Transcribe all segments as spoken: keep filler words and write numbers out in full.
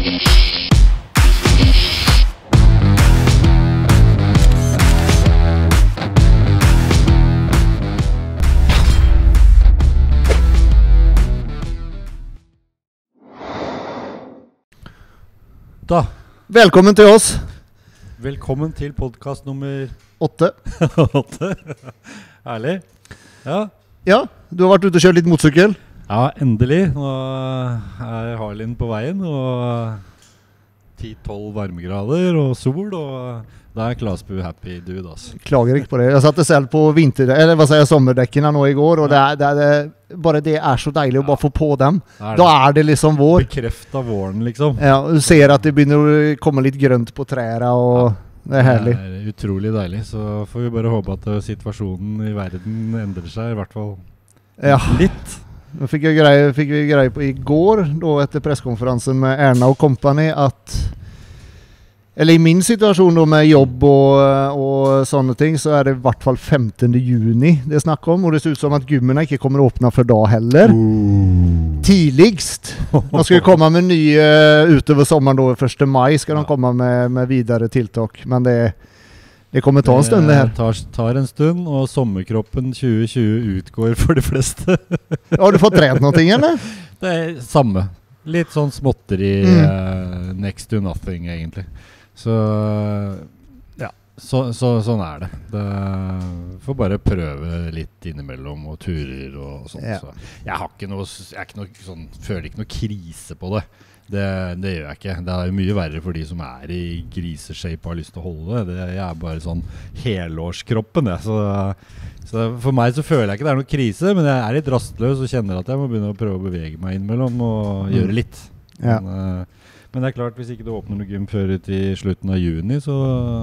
Da. Velkommen til oss. Velkommen til podcast nummer åtte. åtte. Herlig. Ja. Ja, du har vært ute og kjørt litt motorsykkel. Ja, endelig. Nå er Harlin på veien, og ti til tolv varmegrader og sol, og da er Klasbu happy dude, altså. Klager ikke på det. Jeg satte selv på vinter, eller hva sier jeg, sommerdekkene nå i går, og det er, det er, det, bare det er så deilig å bare få på dem. Er da er det liksom vår. Bekreftet våren, liksom. Ja, du ser at det begynner å komme litt grønt på trærne, og ja. Det er herlig. Det er utrolig deilig, så får vi bare håpe at situasjonen i verden endrer seg, i hvert fall ja. Litt. Nå fikk, jeg greie, fikk vi greie på i går, da etter presskonferansen med Erna og company, at eller i min situasjon da med jobb og, og sånne ting, så er det i hvert fall femtende juni det er snakk om, og det ser ut som at gymmene ikke kommer å åpne for da heller. Uh. Tidligst. De skal komme med nye utover sommeren da, første mai skal de komme med, med videre tiltak, men det, det kommer ta en stund det her. Det tar, tar en stund, og sommerkroppen tjue tjue utgår for de fleste. Har du fått trent noe, eller? Det er samme. Litt sånn småtteri, mm. uh, next to nothing egentlig. Så ja, så, så, sånn er det. Det får bare prøve litt innimellom og turer og sånt. Ja. Så jeg har ikke noe, jeg er ikke noe sånn, føler ikke noe krise på det. Det, det gjør jeg ikke. Det er jo mye verre for de som er i griseshape og har lyst til å holde det. det jeg er bare sånn helårskroppen. Jeg. Så, så for meg så føler jeg ikke det er noe krise, men jeg er litt rastløs og kjenner at jeg må begynne å prøve å bevege meg innimellom og mm. gjøre litt. Ja. Men, Men det er klart, hvis ikke du åpner noe gym før til slutten av juni, så...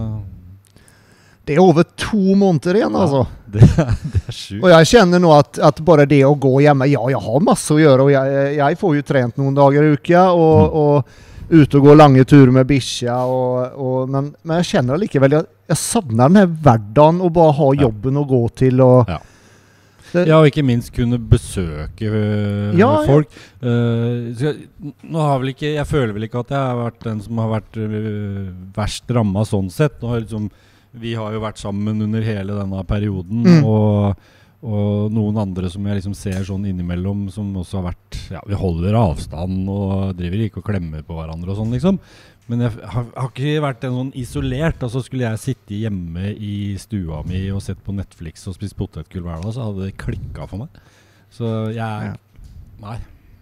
Det er over to måneder igjen, ja, altså. Det er, det er sjukt. Og jeg kjenner nå at, at bare det å gå hjemme, ja, jeg har masse å gjøre, og jeg, jeg får jo trent noen dager i uka, og, mm. og ut og gå lange turer med bikkja, og, og, men, men jeg kjenner likevel, jeg, jeg savner den her hverdagen, og bare ha jobben ja. Å gå til, og... Ja. Det. Ja, og ikke minst kunne besøke øh, ja, folk. Ja. Uh, så jeg, nå har vel ikke, jeg føler vel ikke at jeg har vært den som har vært øh, verst rammet sånn sett. Nå har liksom, vi har jo vært sammen under hele denne perioden, mm. og, og noen andre som jeg liksom ser sånn innimellom, som også har vært, ja, vi holder avstand og driver ikke og klemmer på hverandre og sånn liksom. Men jeg har, har ikke vært en sånn isolert, altså skulle jeg sitte hjemme i stua mi og sett på Netflix og spist potetgull hver dag, så hadde det klikket for meg. Så jeg, ja. nei,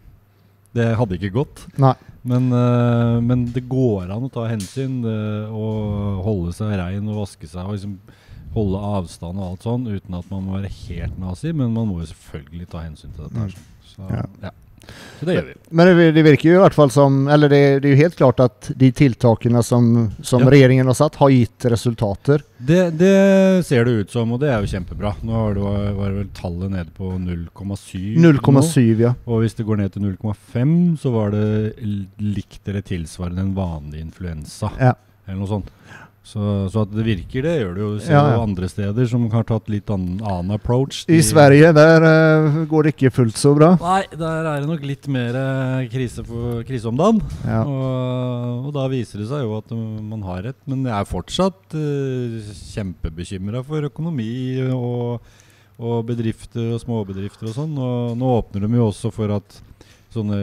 det hadde ikke gått. Nei. Men, uh, men det går an å ta hensyn, uh, og holde seg rein og vaske seg, og liksom holde avstand og alt sånn, uten at man må være helt nazi, men man må jo selvfølgelig ta hensyn til dette her. Så ja. ja. Så det gjør vi. Men det, det virker jo i hvert fall som, eller det, det er jo helt klart at de tiltakene som, som ja. Regjeringen har satt har gitt resultater. Det, det ser det ut som, og det er jo kjempebra. Nå har det, var det vel tallet nede på null komma syv. null komma syv, ja. Og hvis det går ned til null komma fem, så var det likt eller tilsvarende en vanlig influensa. Ja. Eller noe sånt. Så, så at det virker, det gjør det jo. Ser ja, ja. Andre steder som har tatt litt annen, annen approach. I Sverige, der uh, går det ikke fullt så bra. Nei, der er det nok litt mer uh, krise, for, krise om dagen. Ja. Og, og da viser det seg jo at uh, man har rett. Men jeg er fortsatt uh, kjempebekymret for økonomi og, og bedrifter og småbedrifter og sånn. Og nå åpner de jo også for at sånne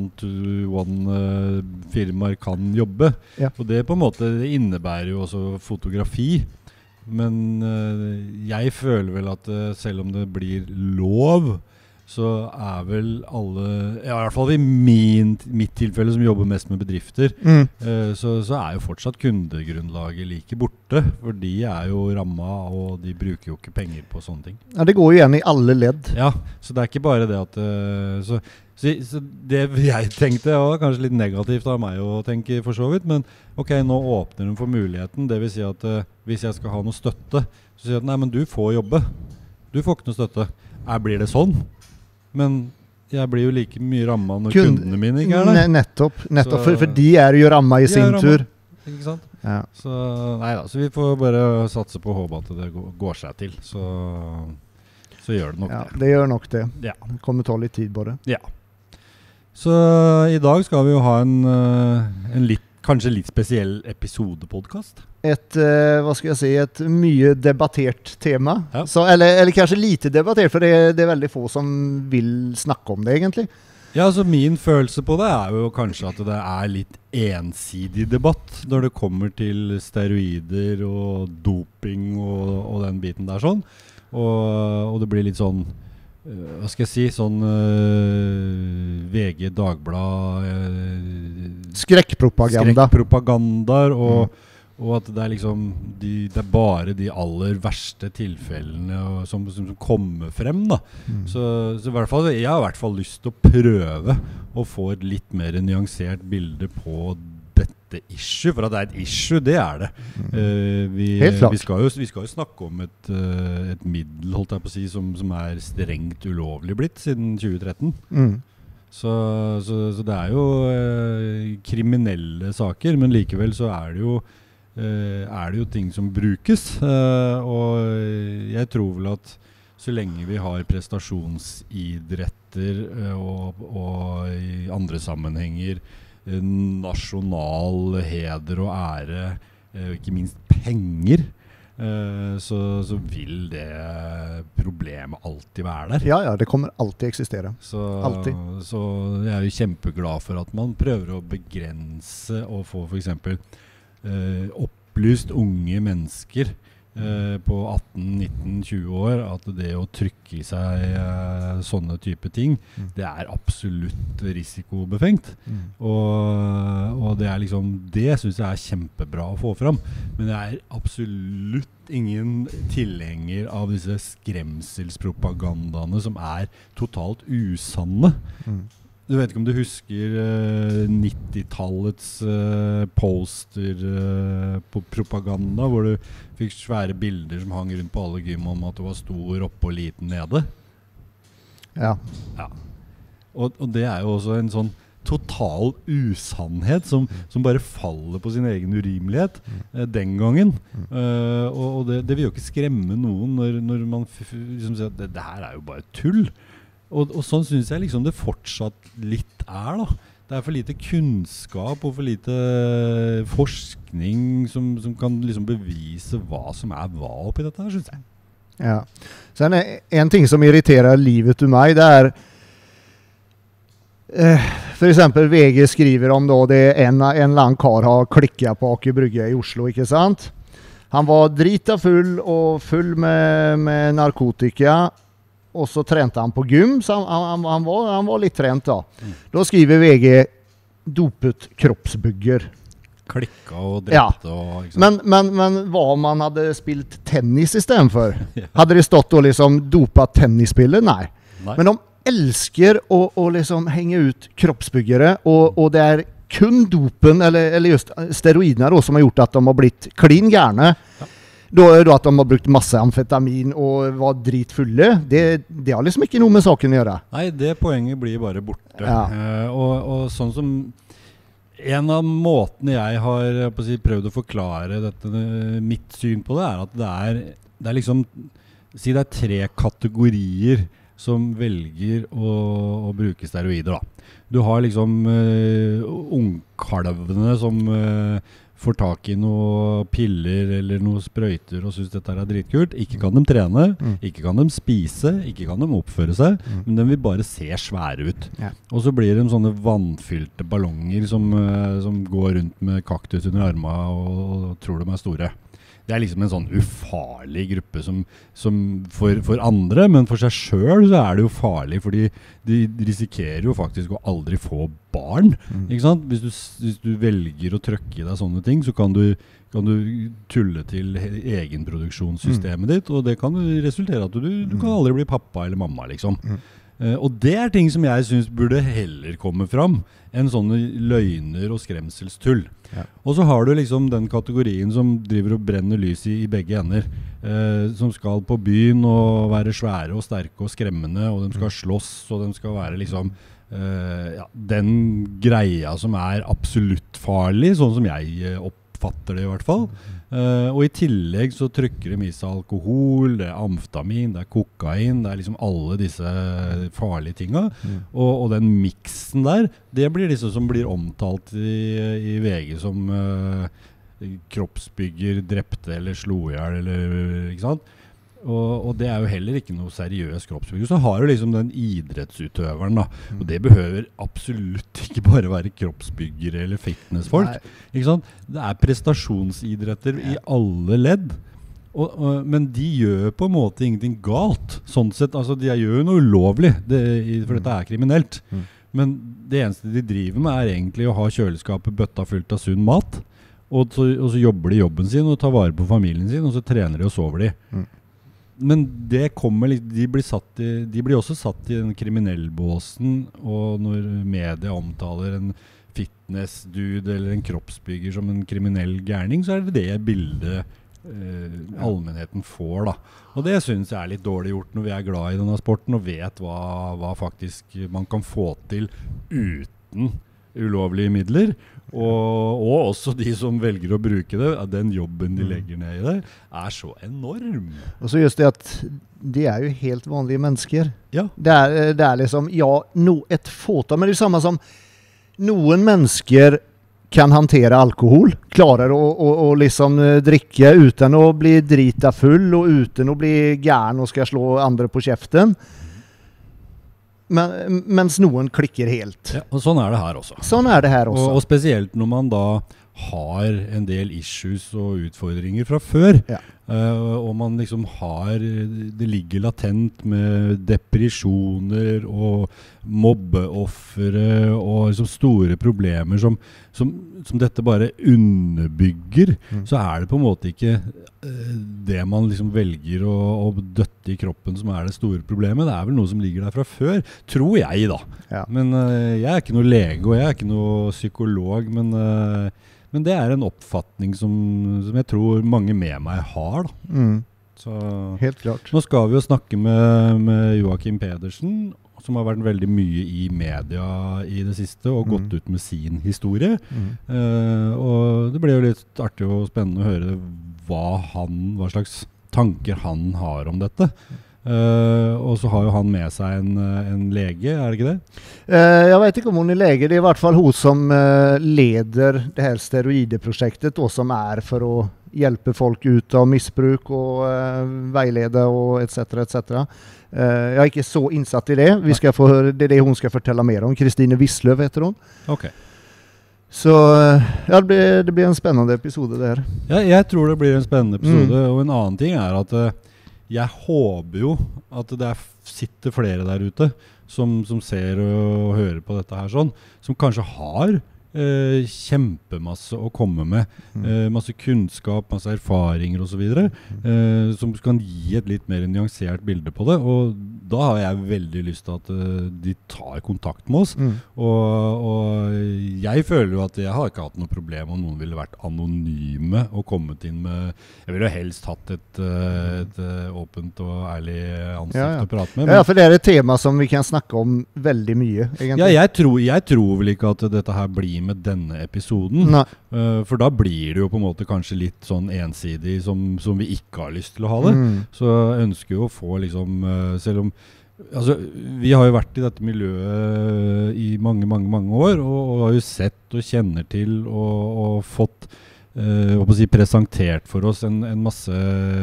one-to-one uh, firmaer kan jobbe. Ja. Og det på en måte innebærer jo også fotografi. Men uh, jeg føler vel at uh, selv om det blir lov, så er vel alle, ja, i hvert fall i min, mitt tilfelle som jobber mest med bedrifter, mm. uh, så, så er jo fortsatt kundegrunnlaget like borte, for de er jo rammet, og de bruker jo ikke penger på sånne ting. Ja, det går jo igjen i alle ledd. Ja, så det er ikke bare det at... Uh, så, så, så det jeg tenkte var kanskje litt negativt av meg å tenke for så vidt, men ok, nå åpner de for muligheten, det vil si at uh, hvis jeg skal ha noe støtte, så sier jeg at nei, men du får jobbe. Du får ikke noe støtte. Er, blir det sånn? Men jeg blir jo like mye rammet når Kund, kundene mine ikke er der. Nettopp, nettopp for, for de er jo rammet i sin rammet, tur. Ikke sant? Ja. Så, nei da, så vi får bare satse på å håpe at det går seg til. Så, så gjør det nok ja, det. Det gjør nok det. Ja. Det kommer ta litt tid på det. Ja. Så i dag skal vi jo ha en, en litt, kanskje litt spesiell episodepodcast. Et, uh, hva skal jeg si, et mye debattert tema. Ja. Så, eller, eller kanskje lite debattert, for det, det er veldig få som vil snakke om det egentlig. Ja, altså min følelse på det er jo kanskje at det er litt ensidig debatt når det kommer til steroider og doping og, og den biten der sånn. Og, og det blir litt sånn, uh, hva skal jeg si, sånn uh, V G, Dagblad, uh, Skrekkpropaganda. Skrekkpropagandaer og Mm. Og at det er liksom de, det er bare de aller verste tilfellene og, som, som, som kommer frem da. Mm. Så, så i hvert fall, jeg har i hvert fall lyst til å prøve å få et litt mer nyansert bilde på dette issue. For at det er et issue, det er det. Mm. Uh, vi, vi, skal jo, vi skal jo snakke om et, uh, et middel, holdt jeg på å si, som, som er strengt ulovlig blitt siden tjue tretten. Mm. Så, så, så det er jo uh, kriminelle saker, men likevel så er det jo Uh, er det jo ting som brukes, uh, og jeg tror vel at så lenge vi har prestasjonsidretter uh, og, og i andre sammenhenger uh, nasjonal heder og ære, uh, ikke minst penger, uh, så, så vil det problemet alltid være der. Ja, ja, det kommer alltid eksistere. Så, alltid. Så jeg er jo kjempeglad for at man prøver å begrense og få for eksempel Uh, opplyst unge mennesker uh, på atten, nitten, tjue år at det å trykke i seg uh, sånne type ting, mm. det er absolutt risikobefengt. Mm. Og, og det er liksom, det synes jeg er kjempebra å få fram. Men jeg er absolutt ingen tilhenger av disse skremselspropagandaene som er totalt usanne. Mm. Du vet ikke om du husker uh, nittitallets uh, poster uh, på propaganda, hvor du fikk svære bilder som hang rundt på alle gym om at du var stor oppe og liten nede? Ja. Ja. Og, og det er jo også en sånn total usannhet som, som bare faller på sin egen urimelighet uh, den gangen. Uh, og og det, det vil jo ikke skremme noen når, når man f liksom sier at det, det her er jo bare tull. Og, og sånn synes jeg liksom det fortsatt litt er da. Det er for lite kunnskap og for lite forskning som, som kan liksom bevise hva som er hva oppi dette her, synes jeg. Ja. Sen er en ting som irriterer livet ur meg, det er eh, for eksempel V G skriver om då det er en, en lang kar har klikket på Aker Brygge i Oslo, ikke sant? Han var drita full og full med, med narkotika. Og så trente han på gym, så han, han, han, var, han var litt trent da. Mm. Da skriver V G dopet kroppsbygger. Klikka og drepte. Ja. Og, men, men, men hva om man hadde spilt tennis i stedet for? Ja. Hadde det stått og liksom dopet tennisspillet? Nei. Nei. Men de elsker å, å liksom henge ut kroppsbyggere, og, og det er kun dopen, eller, eller just steroidene da, som har gjort at de har blitt klin gærne. Ja. Då är det att de har brukt masse amfetamin och var dritfulle. Det, det har liksom ikke noe med saken å gjøre. Nei, det poenget blir bare borte. Ja. Uh, og, og sånn som en av måtene jeg har på å si, prøvd å forklare dette, mitt syn på det, er at det er, det er liksom, si det er tre kategorier som velger å, å bruke steroider da. Du har liksom uh, ungkalvene som uh, får tak i noen piller eller noen sprøyter og synes dette er dritkult. Ikke kan de trene, mm. ikke kan de spise, ikke kan de oppføre seg, mm. men de vil bare se svære ut. Ja. Og så blir de sånne vannfylte ballonger som, som går rundt med kaktus under armene og, og tror de er store. Det er liksom en sånn ufarlig gruppe som, som for, for andre, men for seg selv så er det jo farlig, fordi de risikerer jo faktisk å aldri få barn, mm. ikke sant? Hvis du, hvis du velger å trykke i deg sånne ting, så kan du, kan du tulle til egenproduksjonssystemet mm. ditt, og det kan resultere at du, du kan aldri bli pappa eller mamma, liksom. Mm. Uh, og det er ting som jeg synes burde heller komme fram enn sånne løgner og skremselstull. Ja. Og så har du liksom den kategorien som driver og brenner lys i, i begge ender, uh, som skal på byen og være svære og sterke og skremmende, og de skal slåss, og de skal være liksom uh, ja, den greia som er absolutt farlig, sånn som jeg uh, opp oppfatter det i hvert fall. Uh, og i tillegg så trykker de i seg alkohol, det er amfetamin, det er kokain, det er liksom alle disse farlige tinga. Mm. Og, og den miksen der, det blir disse som blir omtalt i, i V G som uh, kroppsbygger, drepte eller slo ihjel, eller ikke sant? Og, og det er jo heller ikke noe seriøs kroppsbygger. Så har du liksom den idrettsutøveren da, og det behøver absolutt ikke bare være kroppsbyggere eller fitnessfolk. Ikke sant? Det er prestasjonsidretter i alle ledd, og, og, men de gjør på en måte ingenting galt. Sånn sett, altså de gjør jo noe ulovlig, det, for dette er kriminelt. Mm. Men det eneste de driver med er egentlig å ha kjøleskapet bøtta fullt av sunn mat, og så, og så jobber de jobben sin og tar vare på familien sin, og så trener de og sover de. Mm. Men det kommer, de blir, satt i, de blir også satt i den kriminellbåsen, og når media omtaler en fitness-dude eller en kroppsbygger som en kriminell gærning, så er det det bildet eh, allmennheten får da. Og det synes jeg er litt dårlig gjort når vi er glad i denne sporten og vet hva, hva faktisk man kan få til uten ulovlige midler. Og, og også de som velger å bruke det, den jobben de legger ned i det, er så enorm. Og så just det at de er jo helt vanlige mennesker. Ja. Det er, det er liksom, ja, no, et fåtal, men det er samme som noen mennesker kan hantere alkohol, klarer å, å, å liksom drikke uten å bli drita full og uten å bli gæren og skal slå andre på kjeften. Men, mens noen klikker helt. Ja, og sånn er det her også. Sånn er det her også. Og, og spesielt når man da har en del issues og utfordringer fra før, ja. uh, og man liksom har, det ligger latent med depresjoner og mobbeoffere og liksom store problemer som, som, som dette bare underbygger, mm. så er det på en måte ikke uh, det man liksom velger å, å døtte i kroppen som er det store problemet. Det er vel noe som ligger der fra før, tror jeg da. Ja. Men uh, jeg er ikke noe lege, og jeg er ikke noe psykolog, men uh, Men det er en oppfatning som, som jeg tror mange med meg har da. Mm. Så, helt klart. Nå skal vi jo snakke med, med Joakim Pedersen, som har vært veldig mye i media i det siste, og mm. gått ut med sin historie. Mm. Uh, og det ble jo litt artig og spennende å høre hva, han, hva slags tanker han har om dette. Uh, og så har jo han med seg en, en lege, er det ikke det? Uh, jeg vet ikke om hun er lege, det er i hvert fall hun som uh, leder det her steroideprosjektet, og som er for å hjelpe folk ut av misbruk og uh, veilede og et cetera et cetera. Uh, jeg er ikke så innsatt i det. Vi skal få høre, det er det hun skal fortelle mer om. Kristine Wisløw heter hun. Ok. Så ja, det blir, det blir en spennende episode der. Ja, jeg tror det blir en spennende episode, mm. og en annen ting er at uh, jeg håper jo at det er, sitter flere der ute som, som ser og hører på dette her sånn, som kanskje har eh, kjempemasse å komme med, mm. eh, masse kunnskap, masse erfaringer og så videre, eh, som kan gi et litt mer nyansert bilde på det, og da har jeg veldig lyst til at uh, de tar kontakt med oss, mm. og, og jeg føler jo at jeg har ikke hatt noe problem om noen ville vært anonyme og kommet inn med, jeg ville jo helst hatt et, uh, et uh, åpent og ærlig ansikt ja, ja. å prate med. Men, ja, for det er et tema som vi kan snakke om veldig mye, egentlig. Ja, jeg tror, jeg tror vel ikke at dette her blir med denne episoden, uh, for da blir det jo på en måte kanskje litt sånn ensidig som, som vi ikke har lyst til å ha det. Mm. Så jeg ønsker jo å få liksom, uh, selv om altså, vi har jo vært i dette miljøet i mange, mange, mange år, og, og har jo sett og kjenner til og, og fått eh, å si, presentert for oss en, en masse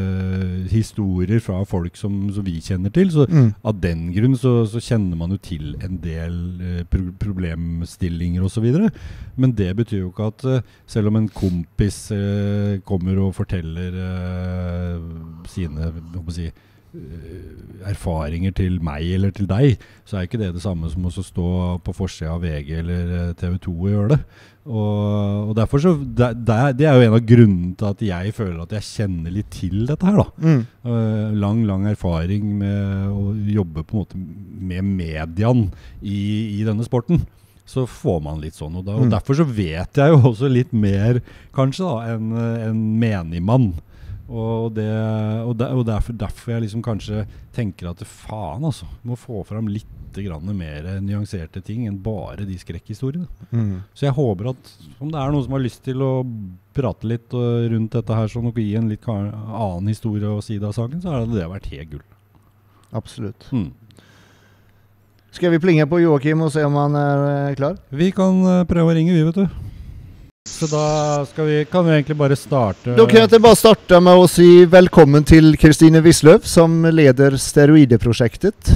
historier fra folk som, som vi kjenner til, så mm. av den grunn så, så kjenner man jo til en del eh, pro problemstillinger og så videre, men det betyr jo ikke at eh, selv om en kompis eh, kommer og forteller eh, sine, hva må si, erfaringer til meg eller til deg, så er ikke det det samme som å stå på forsiden av V G eller T V to og gjøre det. Og, og derfor så, det, det er jo en av grunnene til at jeg føler at jeg kjenner litt til dette her da. Mm. Uh, lang, lang erfaring med å jobbe på en måte med median i, i denne sporten. Så får man litt sånn, og, da, og derfor så vet jeg jo også litt mer kanskje da, enn en menig mann. Og, det, og, der, og derfor, derfor jeg liksom kanskje tenker at faen altså, må få fram litt grann mer nyanserte ting enn bare de skrekkhistoriene. Mm. Så jeg håper at om det er noen som har lyst til å prate litt rundt dette her sånn, og gi en litt annen historie og side av saken, så har det vært helt gull. Absolutt. Mm. Skal vi plinge på Joakim og se om han er klar? Vi kan prøve å ringe, vi vet du. Så da skal vi, kan vi egentlig bare starte. Da kan jeg bare starte med å si velkommen til Kristine Wisløff, som leder steroideprosjektet.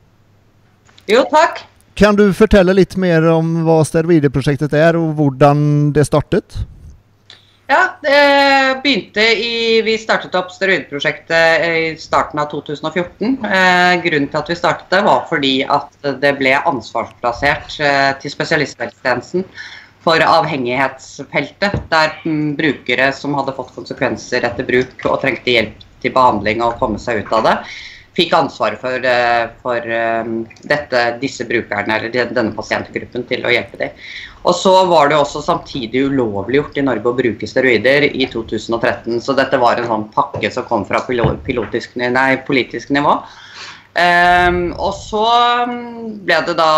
Jo, takk. Kan du fortelle litt mer om hva steroideprosjektet er, og hvordan det startet? Ja, det begynte i, vi startet opp steroideprosjektet i starten av to tusen og fjorten. Eh, grunnen til at vi startet det var fordi at det ble ansvarsplassert eh, til spesialisthelsetjenesten for avhengighetsfeltet, der mm, brukere som hadde fått konsekvenser etter bruk og trengte hjelp til behandling og komme seg ut av det, fikk ansvar for, for um, dette, disse brukerne, eller denne pasientgruppen, til å hjelpe dem. Og så var det også samtidig ulovliggjort i Norge å bruke steroider i to tusen og tretten, så dette var en sånn pakke som kom fra pilotisk, nei, politisk nivå. Um, og så ble det da,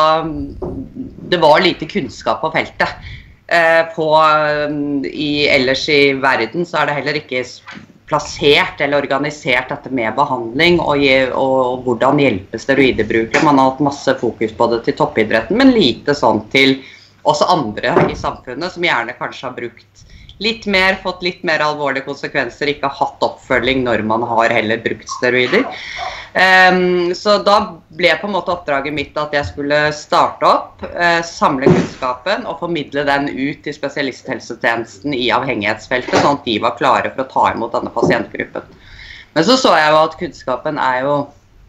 det var lite kunnskap på feltet. Uh, på, um, i, ellers i verden så er det heller ikke plassert eller organisert dette med behandling og, og, og hvordan hjelpe steroidebrukere. Man har hatt masse fokus på det til toppidretten, men lite sånn til også andre i samfunnet som gjerne kanskje har brukt litt mer, fått litt mer alvorlige konsekvenser, ikke har hatt oppfølging når man har heller brukt steroider. Um, så da ble på en måte oppdraget mitt at jeg skulle starte opp, uh, samle kunnskapen og formidle den ut til spesialisthelsetjenesten i avhengighetsfeltet, sånn at de var klare for å ta imot denne pasientgruppen. Men så så jeg jo at kunnskapen er jo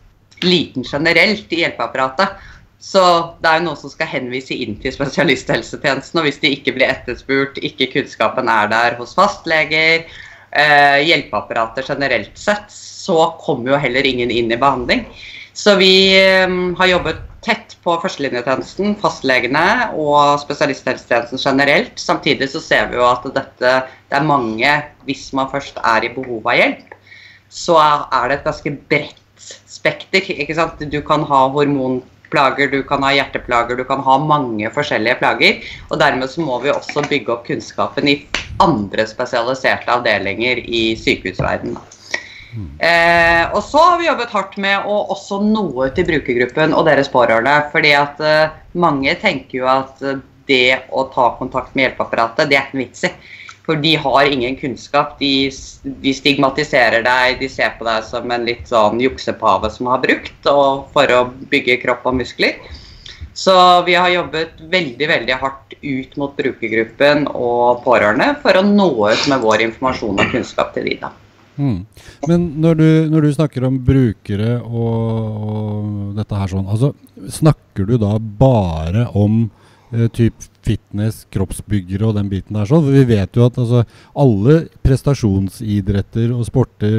liten generelt i hjelpeapparatet. Så det er jo noen som skal henvise inn til spesialisthelsetjenesten, og hvis de ikke blir etterspurt, ikke kunnskapen er der hos fastleger, eh, hjelpeapparater generelt sett, så kommer jo heller ingen inn i behandling. Så vi eh, har jobbet tett på førstelinjetjenesten, fastlegene og spesialisthelsetjenesten generelt. Samtidig så ser vi jo at dette, det er mange, hvis man først er i behov av hjelp, så er det et ganske bredt spekter, ikke sant? Du kan ha hormon plager, du kan ha hjerteplager, du kan ha mange forskjellige plager, og dermed så må vi også bygge opp kunnskapen i andre spesialiserte avdelinger i sykehusverdenen. Mm. Eh, og så har vi jobbet hardt med å også nå ut til brukergruppen og deres pårørende, fordi at eh, mange tenker jo at det å ta kontakt med hjelpeapparatet, det er ikke vits i. For de har ingen kunnskap, de, de stigmatiserer deg, de ser på deg som en litt sånn juksepave som har brukt og for å bygge kropp og muskler. Så vi har jobbet veldig, veldig hardt ut mot brukergruppen og pårørende for å nå ut med vår informasjon og kunnskap til de da. Mm. Men når du, når du snakker om brukere og, og dette her sånn, altså snakker du da bare om uh, typ fitness, kroppsbyggere og den biten der sånn, for vi vet jo at altså, alle prestasjonsidretter og sporter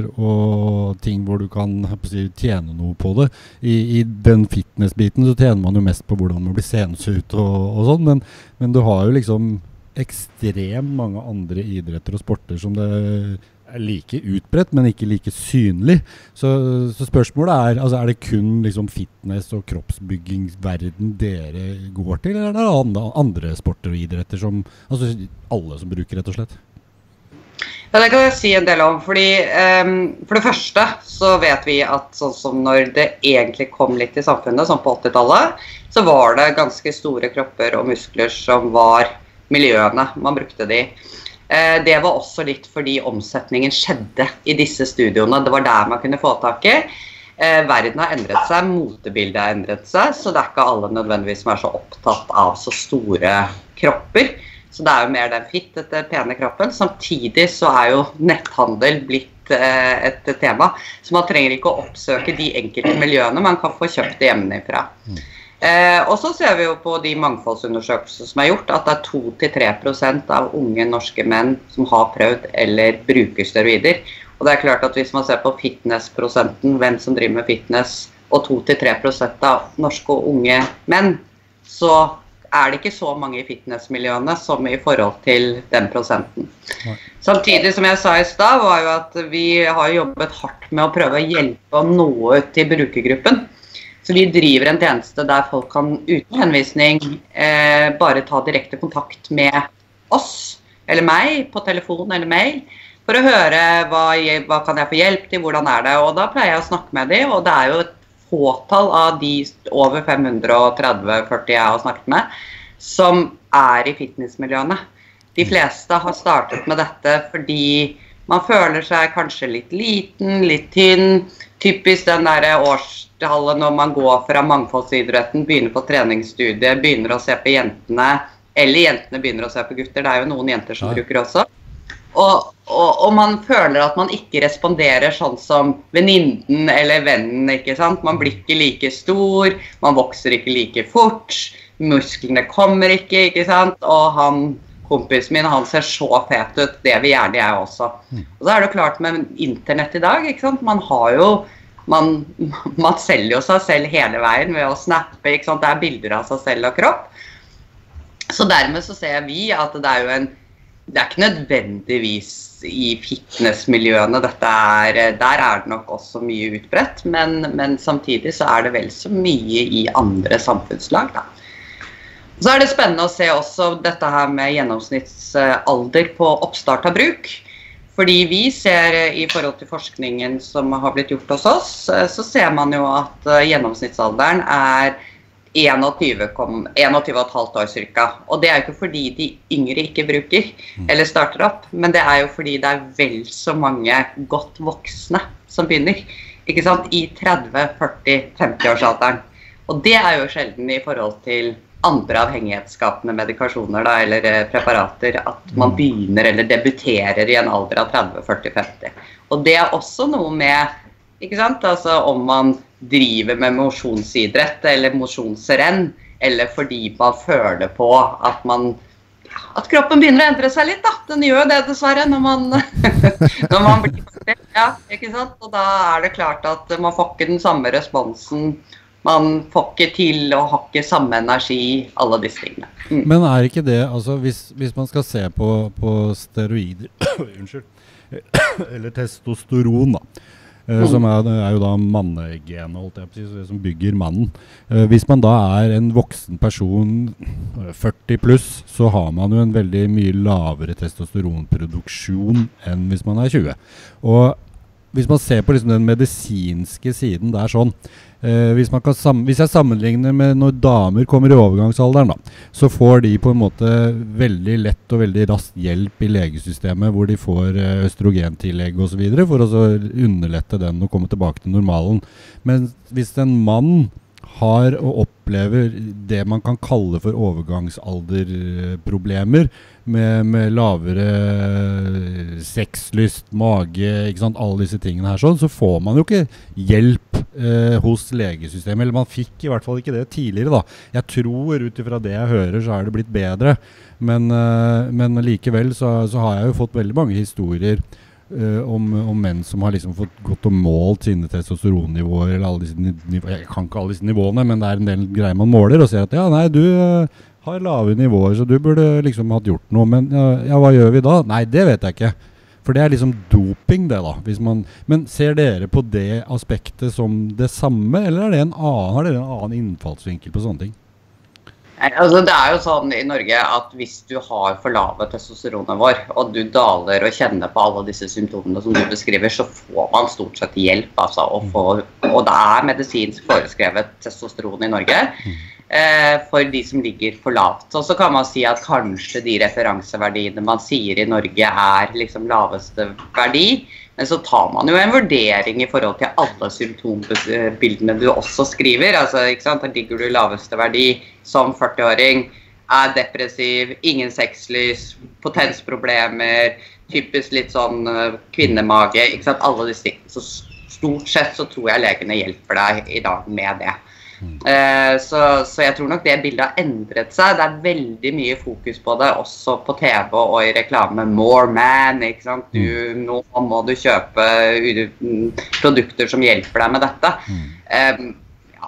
og ting hvor du kan si, tjene noe på det, i, i den fitnessbiten så tjener man jo mest på hvordan man blir seende ut og, og sånn, men, men du har jo liksom ekstremt mange andre idretter og sporter som det er like utbredt, men ikke like synlig. Så, så spørsmålet er, altså er det kun liksom fitness- og kroppsbyggingsverden dere går til, eller er det andre, andre sporter og idretter som, altså alle som bruker rett og slett? Ja, det kan jeg si en del om, fordi um, for det første så vet vi at sånn som når det egentlig kom litt i samfunnet, sånn på åttitallet, så var det ganske store kropper og muskler som var miljøene, man brukte de. Det var også litt fordi omsetningen skjedde i disse studioene. Det var der man kunne få tak i. Verden har endret seg, motebildet har endret seg, så det er ikke alle nødvendigvis som er så opptatt av så store kropper. Så det er jo mer den fittete, pene kroppen. Samtidig så er jo netthandel blitt et tema, så man trenger ikke å oppsøke de enkelte miljøene, man kan få kjøpt det hjemmefra. Eh, og så ser vi jo på de mangfoldsundersøkelser som er gjort, at det er to til tre prosent av unge norske menn som har prøvd eller bruker steroider. Og det er klart at hvis man ser på fitnessprosenten, hvem som driver med fitness, og to til tre prosent av norske og unge menn, så er det ikke så mange i fitnessmiljøene som i forhold til den prosenten. Samtidig som jeg sa i sted, var jo at vi har jobbet hardt med å prøve å hjelpe og nå ut til brukergruppen. Så vi driver en tjeneste der folk kan uten henvisning eh, bare ta direkte kontakt med oss, eller meg, på telefon eller mail, for å høre hva, hva kan jeg få hjelp til, hvordan er det, og da pleier jeg å snakke med dem, og det er jo et fåtall av de over fem hundre tretti til førti jeg har snakket med, som er i fitnessmiljøene. De fleste har startet med dette fordi man føler seg kanskje litt liten, litt tynn, typisk den der årstallet når man går fra mangfoldsidretten, begynner på treningsstudiet, begynner å se på jentene, eller jentene begynner å se på gutter, det er jo noen jenter som ja. bruker også. Og, og, og man føler at man ikke responderer sånn som venninnen eller vennen, ikke sant? Man blir ikke like stor, man vokser ikke like fort, musklene kommer ikke, ikke sant? Og han, kompisen min, han ser så fet ut, det vil gjerne jeg også. Og så er det klart med internett i dag, ikke sant? Man har jo, man, man selger jo seg selv hele veien ved å snappe, ikke sant? Det er bilder av seg selv og kropp. Så dermed så ser vi at det er jo en Det er ikke nødvendigvis i fitnessmiljøene, dette er, der er det nok også mye utbredt, men, men samtidig så er det vel så mye i andre samfunnslag da. Så er det spennende å se også dette her med gjennomsnittsalder på oppstart av bruk, fordi vi ser i forhold til forskningen som har blitt gjort hos oss, så ser man jo at gjennomsnittsalderen er tjueen komma fem år cirka. Og det er jo ikke fordi de yngre ikke bruker eller starter opp, men det er jo fordi det er vel så mange godt voksne som begynner, ikke sant? I tretti, førti, femti årsalderen. Og det er jo sjelden i forhold til andre avhengighetsskapende medikasjoner da, eller preparater, at man begynner eller debuterer i en alder av tretti, førti, femti. Og det er også noe med, ikke sant? Altså om man driver med mosjonsidrett eller mosjonsrenn, eller fordi man føler på at man at kroppen begynner å endre seg litt da. Den gjør det dessverre når man, når man blir ferdig, ja, ikke sant? Og da er det klart at man får ikke den samme responsen, man får ikke til og har ikke samme energi, alle disse tingene. Mm. Men er ikke det, altså hvis, hvis man skal se på, på steroider, unnskyld, eller testosteron da, Uh, som er, er jo da mannegenet, holdt jeg på å si, som bygger mannen. Uh, hvis man da er en voksen person, uh, førti pluss, så har man jo en veldig mye lavere testosteronproduksjon enn hvis man er tjue. Og hvis man ser på liksom den medisinske siden, det er sånn, uh, hvis, man kan sam- hvis jeg sammenligner med når damer kommer i overgangsalderen da, så får de på en måte veldig lett og veldig raskt hjelp i legesystemet, hvor de får uh, østrogentillegg og så videre, for å så underlette den og komme tilbake til normalen. Men hvis en mann har og opplever det man kan kalle for overgangsalderproblemer, med, med lavere sexlyst, mage, ikke sant, alle disse tingene her sånn, så får man jo ikke hjelp eh, hos legesystemet, eller man fikk i hvert fall ikke det tidligere da. Jeg tror ut ifra det jeg hører så er det blitt bedre, men, eh, men likevel så, så har jeg jo fått veldig mange historier Uh, om, om menn som har liksom fått gått og målt sine testosteronnivåer, eller alle disse nivåer, jeg kan ikke alle disse nivåene, men det er en del greier man måler og sier at ja, nei, du uh, har lave nivåer, så du burde liksom hatt gjort noe, men uh, ja, hva gjør vi da? Nei, det vet jeg ikke, for det er liksom doping det da, hvis man, men ser dere på det aspektet som det samme, eller er det en annen, har dere en annen innfallsvinkel på sånne ting? Altså, det er jo sånn i Norge at hvis du har for lave testosteronnivåer, og du daler og kjenner på alle disse symptomene som du beskriver, så får man stort sett hjelp, altså, og, får, og det er medisinsk foreskrevet testosteron i Norge eh, for de som ligger for lavt. Og så kan man si at kanskje de referanseverdiene man sier i Norge er liksom laveste verdi, men så tar man jo en vurdering i forhold til alle symptombildene du også skriver. Altså, ikke sant? Da ligger du i laveste verdi som førti-åring, er depressiv, ingen sexlys, potensproblemer, typisk litt sånn kvinnemage, ikke sant? Alle disse tingene. Så stort sett så tror jeg legene hjelper deg i dag med det. Mm. Uh, så, så jeg tror nok det bildet har endret seg. Det er veldig mye fokus på det, også på T V og i reklame. More man, ikke sant? Du, nå må du kjøpe produkter som hjelper deg med dette. Mm. Um, ja.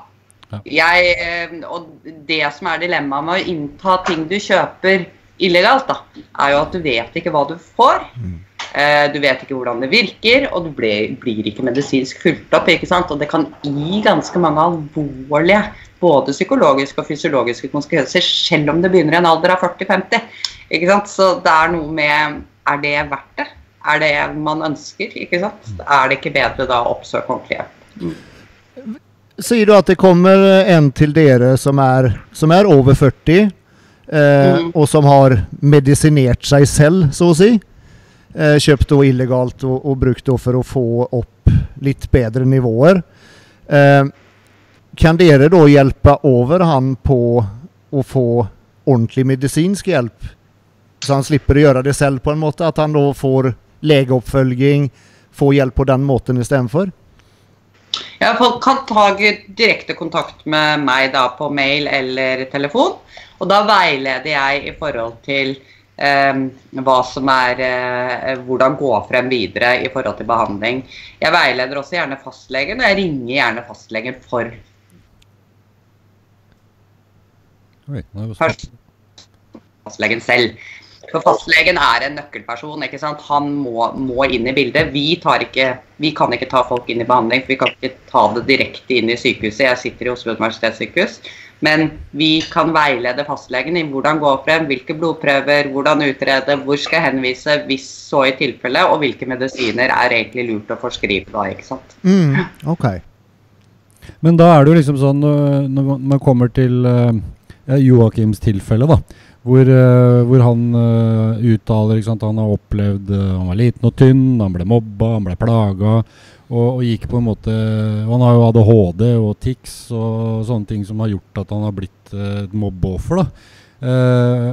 Ja. Jeg, og det som er dilemmaet med å innta ting du kjøper illegalt, da, er jo at du vet ikke hva du får. Mm. Eh, du vet ikke hvordan det virker, og du blir, blir ikke medisinsk fulgt opp, ikke sant? Og det kan gi ganske mange alvorlige, både psykologiske og fysiologiske konsekvenser, selv om det begynner i en alder av førti til femti. Ikke sant? Så det er noe med, er det verdt det? Er det man ønsker, ikke sant? Er det ikke bedre da å oppsøke ordentlig hjelp? Mm. Sier du at det kommer en til dere som er, som er over førti, eh, mm. og som har medisinert seg selv, så å si? Eh, kjøpt og illegalt og, og brukt for å få opp litt bedre nivåer. Eh, kan dere da hjelpe over han på å få ordentlig medisinsk hjelp? Så han slipper å gjøre det selv på en måte? At han da får legeoppfølging, få hjelp på den måten i stedet for? Ja, folk kan ta direkte kontakt med meg da på mail eller telefon, og da veileder jeg i forhold til eh, hva som er, eh, hvordan gå frem videre i forhold til behandling. Jeg veileder også gjerne fastlegen, og jeg ringer gjerne fastlegen for Oi, nå er det fastlegen selv. For fastlegen er en nøkkelperson, ikke sant? Han må, må inn i bildet. Vi, tar ikke, vi kan ikke ta folk inn i behandling, for vi kan ikke ta det direkte inn i sykehuset. Jeg sitter i Oslo universitetssykehus, men vi kan veilede fastlegen i hvordan gå frem, hvilke blodprøver, hvordan utrede, hvor skal jeg henvise, hvis så i tilfelle, og hvilke medisiner er egentlig lurt å forskrive da, ikke sant? Mm, ok. Men da er det jo liksom sånn, når man kommer til uh, Joakims tilfelle da, Hvor, uh, hvor han uh, uttaler, ikke sant, han har opplevd, uh, han var liten og tynn, han ble mobba, han ble plaga, og, og gikk på en måte, han har jo A D H D og tics og sånne ting som har gjort at han har blitt uh, et mobbeoffer da. Uh,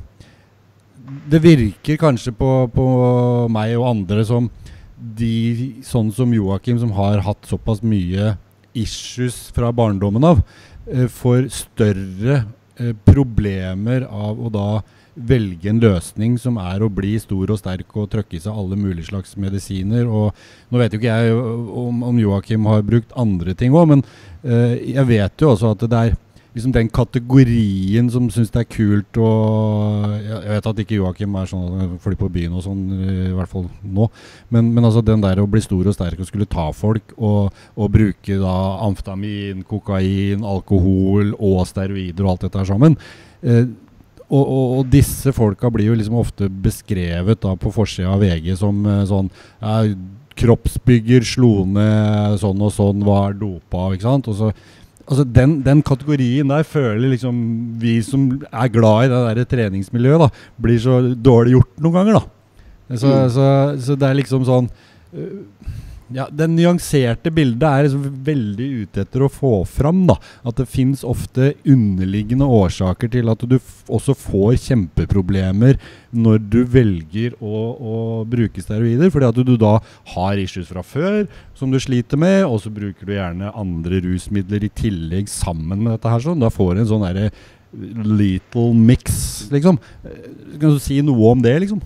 og det virker kanskje på, på meg og andre som de, sånn som Joakim, som har hatt såpass mye issues fra barndommen av, uh, får større problemer av å da velge en løsning som er å bli stor og sterk og trykke i seg alle mulige slags medisiner. Og nå vet jo ikke jeg om, om Joakim har brukt andre ting også, men uh, jeg vet jo også at det er liksom den kategorien som synes det er kult, og jeg vet at ikke Joakim er sånn fly på byen og sånn, i hvert fall nå, men, men altså den der å bli stor og sterk og skulle ta folk og, og bruke da amfetamin, kokain, alkohol og steroider og alt dette her sammen, eh, og, og, og disse folka blir jo liksom ofte beskrevet da på forsiden av V G som eh, sånn ja, kroppsbygger, slo ned sånn og sånn, var dopa, ikke sant? Og så Altså den, den kategorien der føler liksom vi som er glad i det der treningsmiljøet da, blir så dårlig gjort noen ganger da. Så, mm. så, så det er liksom sånn, uh, ja, den nyanserte bildet er liksom veldig ute etter å få fram da, at det finnes ofte underliggende årsaker til at du f- også får kjempeproblemer når du velger å, å bruke steroider, fordi at du, du da har issues fra før som du sliter med, og så bruker du gjerne andre rusmidler i tillegg sammen med dette her sånn, da får du en sånn der little mix liksom. Kan du si noe om det liksom?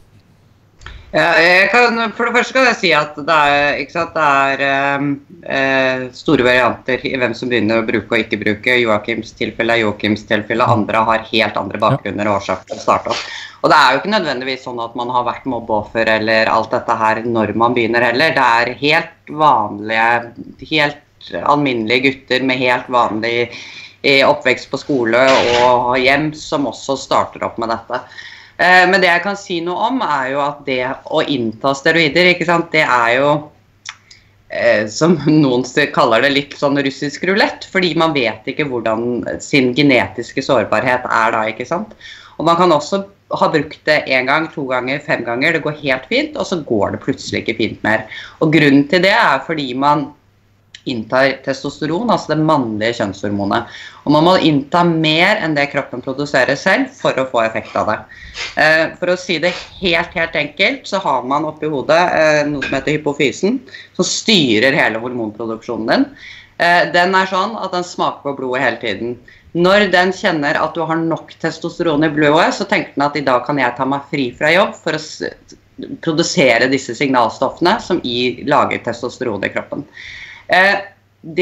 Ja, jeg kan, for det første kan jeg si at det er, ikke sant, det er eh, store varianter i hvem som begynner å bruke og ikke bruke. Joakims tilfelle, Joakims tilfelle, andre har helt andre bakgrunner og årsaker til å starte opp. Og det er jo ikke nødvendigvis sånn at man har vært mobbeoffer eller alt dette her når man begynner heller. Det er helt vanlige, helt alminnelige gutter med helt vanlig oppvekst på skole og hjem som også starter opp med dette. Men det jeg kan si noe om er jo at det å innta steroider, ikke sant, det er jo, eh, som noen kaller det, litt sånn russisk rulett, fordi man vet ikke hvordan sin genetiske sårbarhet er da, ikke sant. Og man kan også ha brukt det en gang, to ganger, fem ganger, det går helt fint, og så går det plutselig ikke fint mer. Og grunnen til det er fordi man inntar testosteron, altså det mannlige kjønnshormonet. Og man må innta mer enn det kroppen produserer selv for å få effekt av det. Eh, for å si det helt, helt enkelt, så har man oppi hodet eh, noe som heter hypofysen, som styrer hele hormonproduksjonen din. Eh, den er sånn at den smaker på blodet hele tiden. Når den kjenner at du har nok testosteron i blodet, så tenker den at i dag kan jeg ta meg fri fra jobb for å s- produsere disse signalstoffene som i lager testosteron i kroppen. Eh, det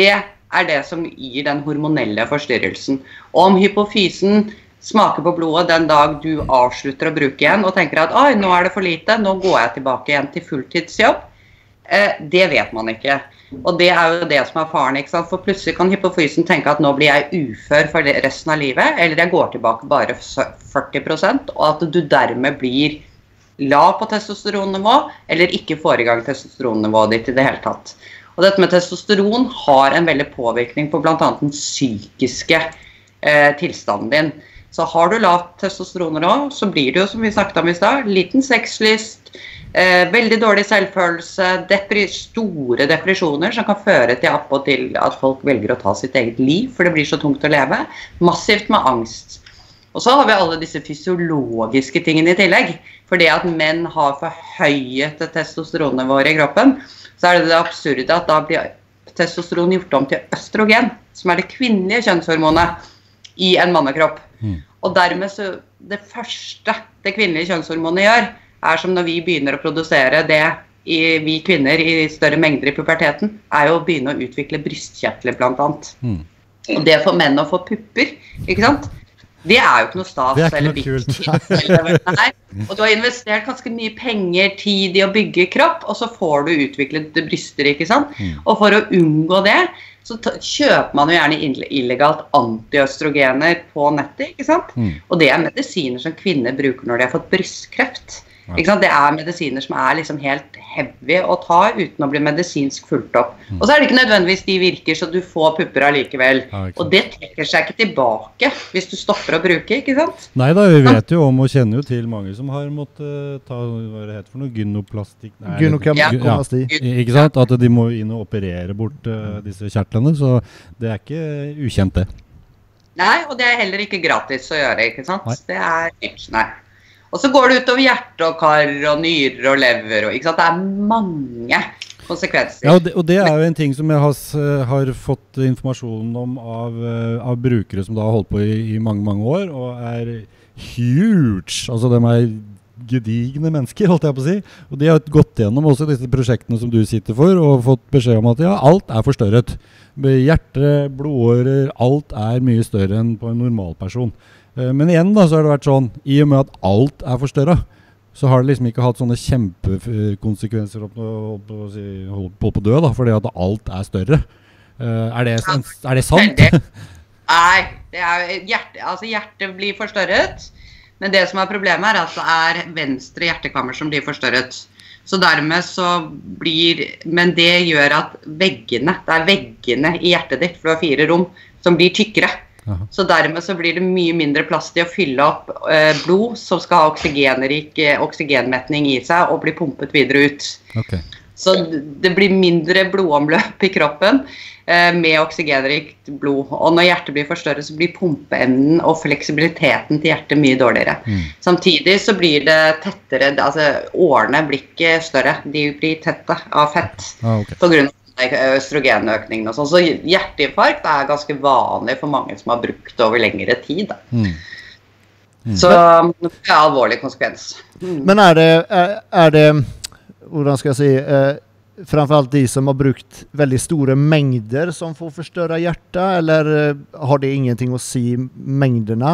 er det som gir den hormonelle forstyrrelsen. Og om hypofysen smaker på blodet den dag du avslutter å bruke igjen, og tenker at «Oi, nå er det for lite, nå går jeg tilbake igjen til fulltidsjobb», eh, det vet man ikke. Og det er jo det som er faren, ikke sant? For plutselig kan hypofysen tenke at nå blir jeg ufør for resten av livet, eller jeg går tilbake bare førti prosent, og at du dermed blir lav på testosteronnivå, eller ikke får i gang testosteronnivået ditt i det hele tatt. Og dette med testosteron har en veldig påvirkning på blant annet den psykiske eh, tilstanden din. Så har du lavt testosteronnivå, så blir det jo, som vi snakket om i stad, liten sexlyst, eh, veldig dårlig selvfølelse, depri store depresjoner som kan føre til opp og til at folk velger å ta sitt eget liv, for det blir så tungt å leve. Massivt med angst. Og så har vi alle disse fysiologiske tingene i tillegg. Fordi at menn har forhøyet testosteronnivået i kroppen, så er det det absurde at da blir testosteron gjort om til østrogen, som er det kvinnelige kjønnshormonet i en mannekropp. Mm. Og dermed så, det første det kvinnelige kjønnshormonet gjør, er som når vi begynner å produsere det, i, vi kvinner i større mengder i puberteten, er jo å begynne å utvikle brystkjertler blant annet. Mm. Og det for menn å få pupper, ikke sant? Det er jo ikke noe stas. Det er ikke noe kult. Eller, nei. Og du har investert ganske mye penger, tid i å bygge kropp, og så får du utviklet bryster, ikke sant? Mm. Og for å unngå det, så kjøper man jo gjerne illegalt antiøstrogener på nettet, ikke sant? Mm. Og det er medisiner som kvinner bruker når de har fått brystkreft. Ja. Ikke sant? Det er medisiner som er liksom helt heavy å ta uten å bli medisinsk fulgt opp. Mm. Og så er det ikke nødvendigvis de virker, så du får pupper allikevel. Ja, og det trekker seg ikke tilbake hvis du stopper å bruke, ikke sant? Neida, vi vet jo om og kjenner jo til mange som har måttet ta, hva det heter for noe, gynoplastikk. Gynoplastik. Ja, ikke sant? At de må inn og operere bort uh, disse kjertlene, så det er ikke ukjent det. Nei, og det er heller ikke gratis å gjøre, ikke sant? Nei. Det er ikke, nei. Og så går det ut over hjerte og kar og nyrer og lever, og, ikke sant? Det er mange konsekvenser. Ja, og det, og det er jo en ting som jeg har, har fått informasjon om av, av brukere som da har holdt på i, i mange, mange år, og er huge. Altså de er gedigne mennesker, holdt jeg på å si. Og de har gått gjennom også disse prosjektene som du sitter for, og fått beskjed om at ja, alt er forstørret. Hjerte, blodårer, alt er mye større enn på en normal person. Men igjen da, så har det vært sånn, i og med at alt er forstørret, så har det liksom ikke hatt sånne kjempekonsekvenser opp på, på, på død da, fordi at alt er større. Er det, er det sant? Nei, det er, hjerte, altså hjertet blir forstørret, men det som er problemet er at det er venstre hjertekammer som blir forstørret. Så dermed så blir, men det gjør at veggene, det er veggene i hjertet ditt, for du har fire rom, som blir tykkere. Aha. Så dermed så blir det mye mindre plass til å fylle opp eh, blod som skal ha oksygenrik eh, oksygenmetning i seg og bli pumpet videre ut. Okay. Så det blir mindre blodomløp i kroppen eh, med oksygenrikt blod. Og når hjertet blir forstørret så blir pumpeevnen og fleksibiliteten til hjertet mye dårligere. Mm. Samtidig så blir det tettere, altså årene blir ikke større, de blir tette av fett ah, okay. på grunn av østrogenøkningen og sånn. Så hjerteinfarkt er ganske vanlig for mange som har brukt det over lengre tid. Da. Mm. Mm. Så det er alvorlig konsekvens. Mm. Men er det, er, er det, hvordan skal jeg si, eh, framfor alt de som har brukt veldig store mengder som får forstørre hjertet, eller eh, har det ingenting å si mengderna?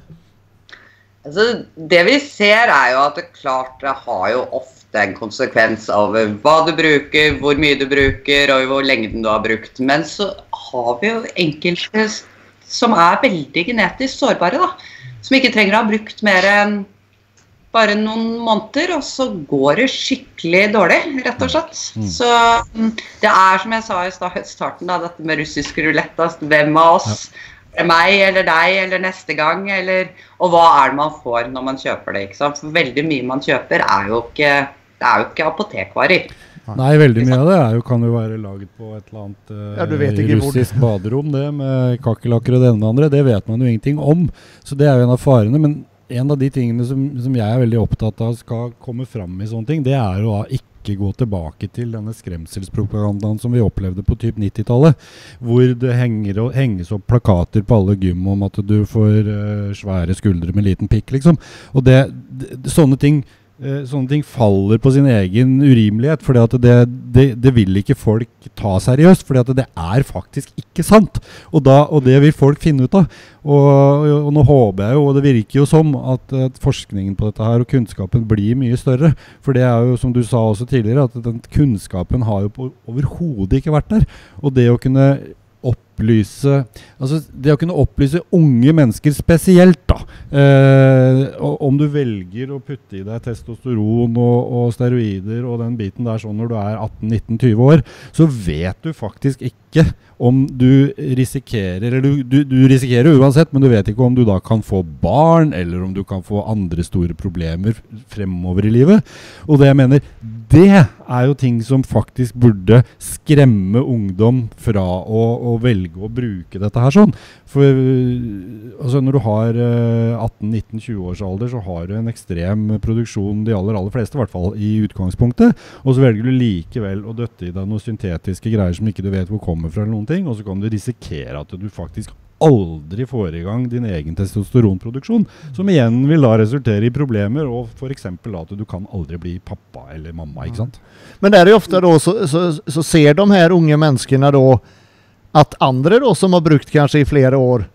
Altså, det vi ser er jo at det klart det har jo ofte en konsekvens av hva du bruker, hvor mye du bruker og hvor lenge du har brukt. Men så har vi jo enkelte som er veldig genetisk sårbare da, som ikke trenger å ha brukt mer enn bare noen måneder, og så går det skikkelig dårlig, rett og slett. Mm. Så det er som jeg sa i starten da, dette med russisk rulett, altså, hvem av oss, ja. Er det meg eller deg eller neste gang, eller, og hva er det man får når man kjøper det, ikke sant? For veldig mye man kjøper er jo ikke, det er jo ikke apotekvarer. Nei, veldig mye av det er jo, kan jo være laget på et eller annet uh, ja, russisk baderom, det med kakkelakker og det ene og det andre, det vet man jo ingenting om. Så det er jo en av farene, men en av de tingene som, som jeg er veldig opptatt av skal komme fram i sånne ting, det er jo da ikke gå tilbake til denne skremselspropagandaen som vi opplevde på typ nittitallet, hvor det henger og, henges opp plakater på alle gym om at du får uh, svære skuldre med liten pikk, liksom. Og det, det, sånne ting sånne ting faller på sin egen urimelighet, fordi at det, det, det vil ikke folk ta seriøst, fordi at det er faktisk ikke sant. Og, da, og det vil folk finne ut av. Og, og nå håper jeg jo, og det virker jo som, at, at forskningen på dette her og kunnskapen blir mye større. For det er jo, som du sa også tidligere, at den kunnskapen har jo på, overhodet ikke vært der. Og det å kunne opplyse, altså det å kunne opplyse unge mennesker spesielt da, eh, om du velger å putte i deg testosteron og, og steroider og den biten der sånn når du er atten nitten tjue år, så vet du faktisk ikke om du risikerer, eller du, du, du risikerer uansett, men du vet ikke om du da kan få barn, eller om du kan få andre store problemer fremover i livet. Og det jeg mener, det er jo ting som faktisk burde skremme ungdom fra å, å velge å bruke dette her sånn. For altså, når du har atten nitten tjue års alder, så har du en ekstrem produksjon, de aller, aller fleste i hvert fall, i utgangspunktet. Og så velger du likevel å døtte i deg noen syntetiske greier som ikke du vet hvor kommer fra eller noen ting, og så kan du risikere at du faktisk aldri får i gang din egen testosteronproduksjon, som igjen vil da resultere i problemer, og for eksempel at du kan aldri bli pappa eller mamma, ikke sant? Men det er jo ofte då, så, så, så ser de her unge menneskene då, at andre då, som har brukt kanskje i flere år,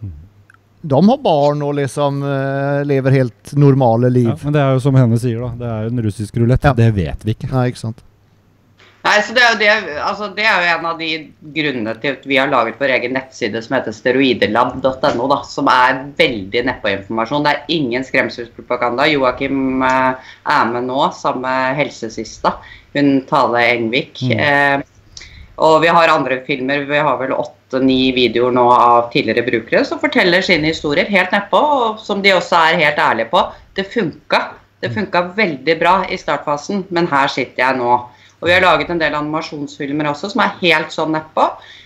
de har barn og liksom uh, lever helt normale liv. Ja, men det er jo som henne sier da, det er jo en russisk rulett, ja. Det vet vi ikke. Nei, ikke sant? Nei, så det er, jo det, altså det er jo en av de grunnene til at vi har laget vår egen nettside som heter steroidelab punktum no, da, som er veldig nettpåinformasjon. Det er ingen skremselspropaganda. Joachim eh, er med nå, sammen med helsesista, hun Tale Engvik. Mm. Eh, og vi har andre filmer, vi har vel åtte ni videoer nå av tidligere brukere som forteller sine historier helt nedpå, og som de også er helt ærlige på. Det funket. Det funket veldig bra i startfasen, men her sitter jeg nå. Og vi har laget en del animasjonsfilmer også, som er helt sånn nedpå,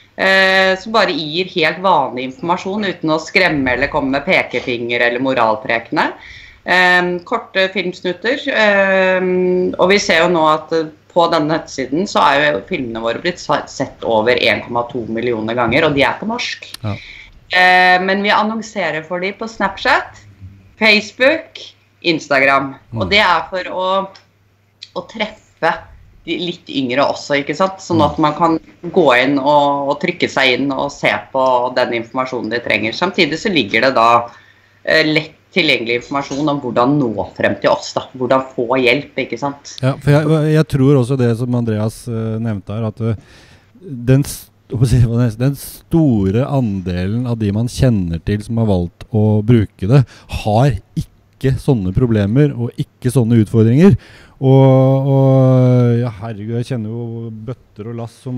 eh, som bare gir helt vanlig informasjon, uten å skremme eller komme med pekefinger eller moralprekene. Eh, korte filmsnutter, eh, og vi ser jo nå at på denne nettsiden så er jo filmene våre blitt sett over en komma to millioner ganger, og de er på norsk. Ja. Eh, men vi annonserer for dem på Snapchat, Facebook, Instagram, mm. og det er for å, å treffe de litt yngre også, ikke sant? Sånn at man kan gå inn og, og trykke seg inn og se på den informasjonen de trenger. Samtidig så ligger det da eh, lett tilgjengelig informasjon om hvordan nå frem til oss da, hvordan få hjelp, ikke sant? Ja, for jeg, jeg tror også det som Andreas uh, nevnte her, at uh, den, den store andelen av de man kjenner til som har valgt å bruke det, har ikke sånne problemer og ikke sånne utfordringer. Og, og ja, herregud, jeg kjenner jo bøtter og lass som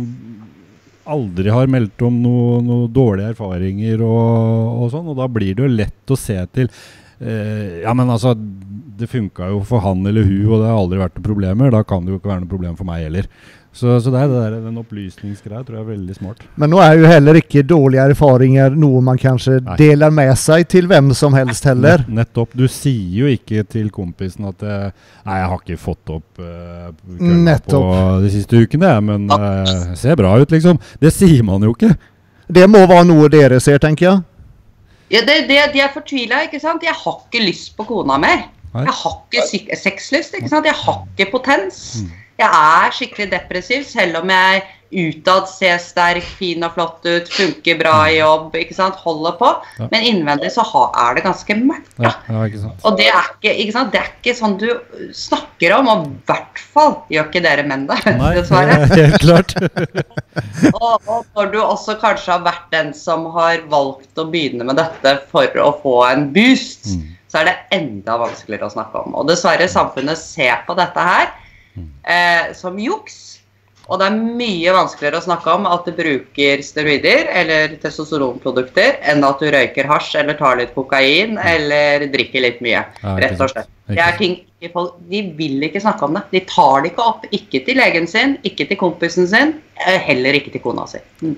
aldri har meldt om noen noe dårlige erfaringer og, og sånn, og da blir det jo lett å se til eh, ja, men altså, det funket jo for han eller hun, og det har aldri vært noen problemer, da kan det jo ikke være noe problem for meg heller. Så, så det er det der, den opplysningsgreia tror jeg er veldig smart. Men nå er jo heller ikke dårlige erfaringer noe man kanskje Nei. deler med seg til hvem som helst heller. Nett, nettopp, du sier jo ikke til kompisen at nei, jeg har ikke fått opp uh, kølla på de siste ukene, men uh, ser bra ut liksom. Det sier man jo ikke. Det må være noe dere ser, tenker jeg. Ja, det, det, de er fortvilet, ikke sant? Jeg har ikke lyst på kona mer. Nei. Jeg har ikke sexlyst, ikke sant? Jeg har ikke potens. Mm. Jeg er skikkelig depressiv, selv om jeg utad ser sterk, fin og flott ut, funker bra i jobb, ikke sant, holder på. Ja. Men innvendig så ha, er det ganske mørkt. Ja, ja, ikke sant. Og det er ikke, ikke sant, det er ikke sånn du snakker om, og i hvert fall gjør ikke dere menn det. Nei, det er helt klart. og, og når du også kanskje har vært den som har valgt å begynne med dette for å få en boost, mm. så er det enda vanskeligere å snakke om. Og dessverre samfunnet ser på dette her, Eh, som juks, og det er mye vanskeligere å snakke om at du bruker steroider eller testosteronprodukter enn at du røyker hasj eller tar litt kokain eller drikker litt mye, ja, rett og slett. Det er ting, de vil ikke snakke om det, de tar det ikke opp, ikke til legen sin, ikke til kompisen sin, heller ikke til kona si. Mm.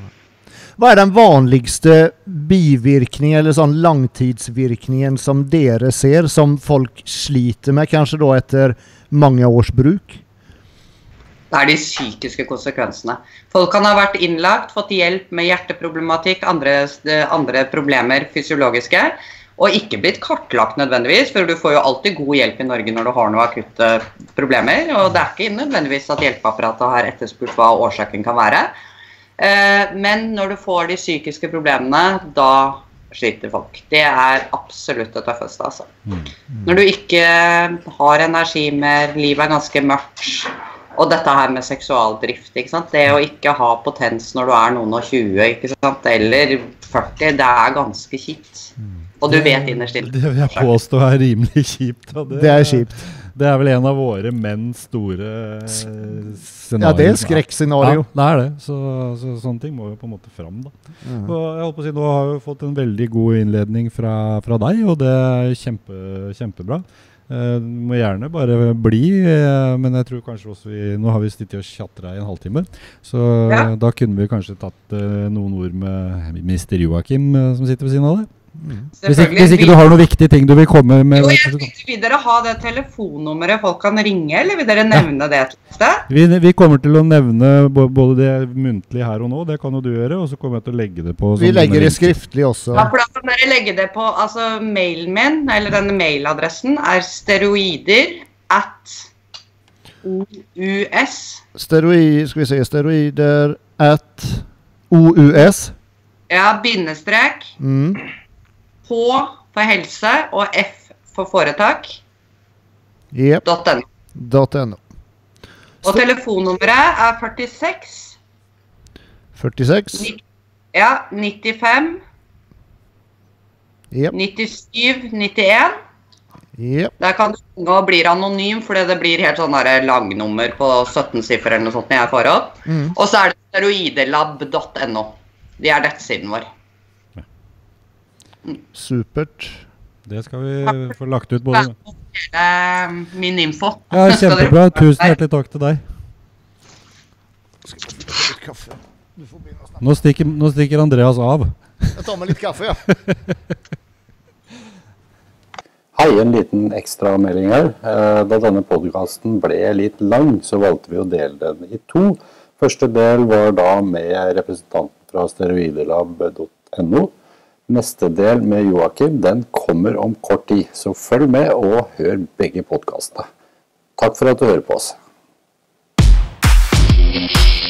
Hva er den vanligste bivirkningen eller sånn langtidsvirkningen som dere ser, som folk sliter med kanskje da etter mange års bruk? Det er de psykiske konsekvensene. Folk kan ha vært innlagt, fått hjelp med hjerteproblematikk, andre, andre problemer fysiologiske, og ikke blitt kartlagt nødvendigvis, for du får jo alltid god hjelp i Norge når du har noen akutte problemer, og det er ikke nødvendigvis at hjelpeapparatet har etterspurt hva årsaken kan være. Men når du får de psykiske problemene, da sliter folk. Det er absolutt det tøffeste, altså. Mm. Mm. Når du ikke har energi mer, livet er ganske mørkt, og dette her med seksualdrift, ikke sant? Det å ikke ha potens når du er noen og tjue, ikke sant? Eller førti, det er ganske kjipt. Og du vet innerst inne. Det vil jeg påstå er rimelig kjipt. Det, det er kjipt. Det er vel en av våre menns store scenarier. Ja, det er skrekkscenario. Ja, det er det. Så, så sånne ting må jo på en måte fram da. Mm. Og jeg holdt på å si, nå har vi fått en veldig god innledning fra, fra deg, og det er kjempe, kjempebra. Du må gjerne bare bli, men jeg tror kanskje også vi, nå har vi sittet og chattet i en halvtime, så ja. Da kunne vi kanskje tatt noen ord med mister Joakim som sitter ved siden av deg. Mm. Hvis, ikke, hvis ikke du har noen viktige ting du vil komme med. Jo, jeg tenkte, vil dere ha det telefonnummeret folk kan ringe, eller vil dere nevne ja. Det til sted? Vi, vi kommer til å nevne både det muntlig her og nå, det kan jo du gjøre, og så kommer jeg til å legge det på. Vi legger det skriftlig også. Ja, for da kan dere legge det på, altså mailen min, eller denne mailadressen er steroider at ou.s. Steroid, skal vi se, steroider at ou.s. Ja, bindestrek. Mm. H for helse og F for foretak. Yep. .no. .no. Og telefonnummeret er førtiseks. førtiseks. Ja, nittifem. Yep. nittisju, nittien. Yep. Der kan du nå blir anonym, fordi det blir helt sånn der langnummer på sytten siffer eller noe sånt når jeg får opp. Mm. Og så er det steroidelab .no. Det er nettsiden vår. Supert. Det skal vi få lagt ut både. Min info. Ja, kjempebra. Tusen hjertelig takk til deg. Nå stikker, nå stikker Andreas av. Jeg tar meg litt kaffe, ja. Hei, en liten ekstra melding her. Da denne podcasten ble litt lang, så valgte vi å dele den i to. Første del var da med representanten fra steroidelab .no. Neste del med Joakim, den kommer om kort tid, så følg med og hør begge podcastene. Takk for at du hører på oss.